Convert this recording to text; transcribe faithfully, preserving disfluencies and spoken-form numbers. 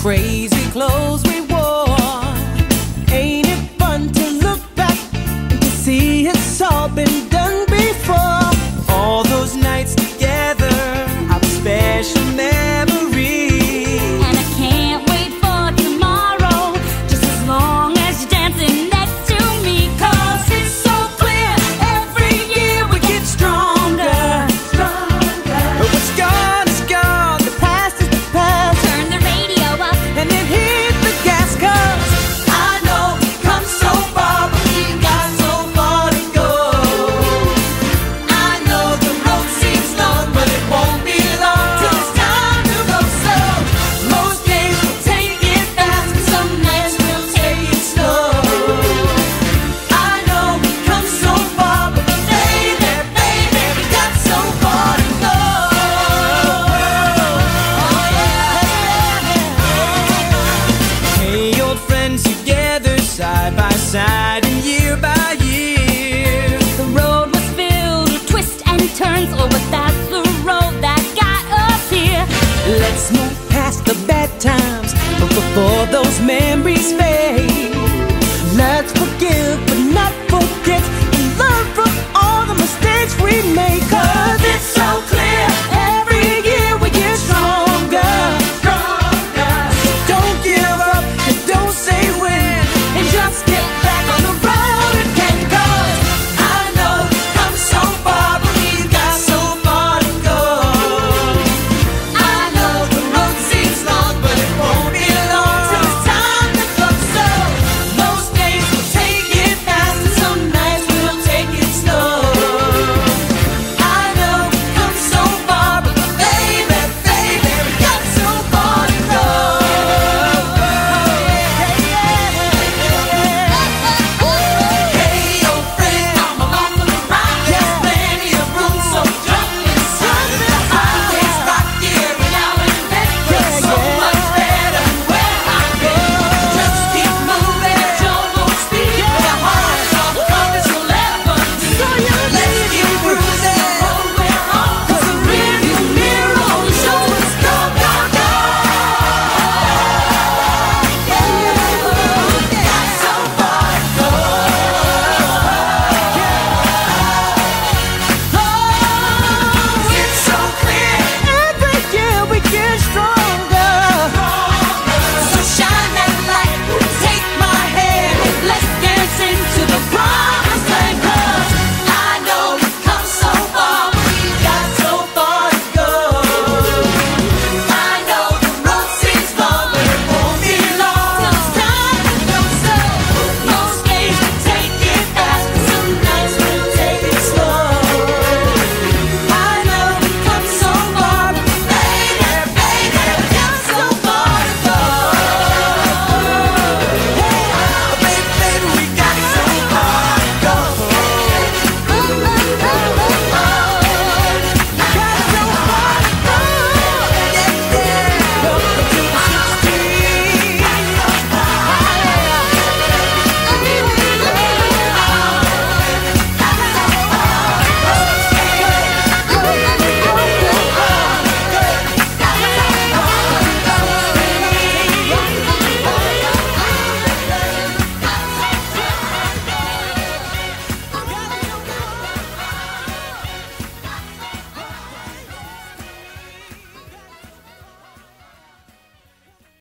crazy clothes we wore. Ain't it fun to look back and to see it's all been done before? All those nights together are special memories, and I can't wait for tomorrow, just as long as you're dancing next to me. 'Cause it's so clear, every year we get stronger, stronger. But what's gone is gone, the past is the past. Turn the radio up And then hit the gas, 'cause I know we've come so far, but we've got so far to go. I know the road seems long, but it won't be long till it's time to go. So most days we'll take it fast, and some nights we'll take it slow. I know we've come so far, but baby, baby, we got so far to go. Oh yeah. Hey, old friends together, side by side and year by year. the road was filled with twists and turns. Oh, but that's the road that got us here. Let's move past the bad times, but before those memories fade, let's forgive but not forget.